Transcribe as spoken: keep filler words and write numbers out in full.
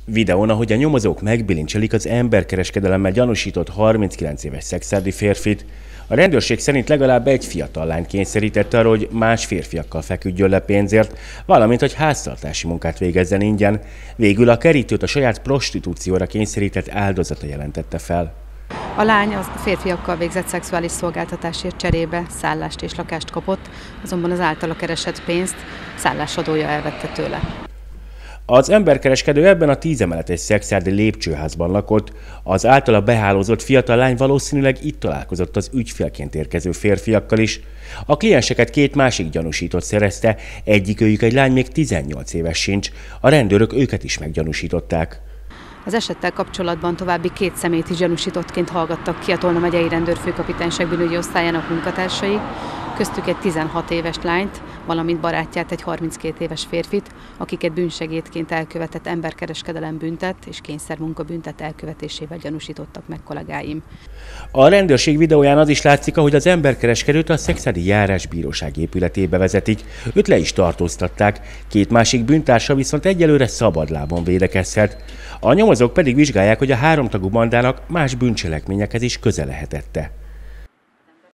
Videón, ahogy a nyomozók megbilincselik az emberkereskedelemmel gyanúsított harminckilenc éves szekszárdi férfit, a rendőrség szerint legalább egy fiatal lányt kényszerítette arra, hogy más férfiakkal feküdjön le pénzért, valamint hogy háztartási munkát végezzen ingyen. Végül a kerítőt a saját prostitúcióra kényszerített áldozata jelentette fel. A lány a férfiakkal végzett szexuális szolgáltatásért cserébe szállást és lakást kapott, azonban az általa keresett pénzt szállásadója elvette tőle. Az emberkereskedő ebben a tízemeletes szekszárdi lépcsőházban lakott, az általa behálózott fiatal lány valószínűleg itt találkozott az ügyfélként érkező férfiakkal is. A klienseket két másik gyanúsított szerezte, egyikőjük egy lány még tizennyolc éves sincs, a rendőrök őket is meggyanúsították. Az esettel kapcsolatban további két személyt is gyanúsítottként hallgattak ki a Tolna megyei rendőrfőkapitányság bűnügyi osztályának munkatársai, köztük egy tizenhat éves lányt, valamint barátját, egy harminckét éves férfit, akiket bűnsegédként elkövetett emberkereskedelem büntet és kényszermunka büntet elkövetésével gyanúsítottak meg kollégáim. A rendőrség videóján az is látszik, ahogy az emberkereskedőt a szekszárdi járásbíróság épületébe vezetik, őt le is tartóztatták, két másik bűntársa viszont egyelőre szabadlábon védekezhet. A nyomozók pedig vizsgálják, hogy a háromtagú bandának más bűncselekményekhez is köze lehetette.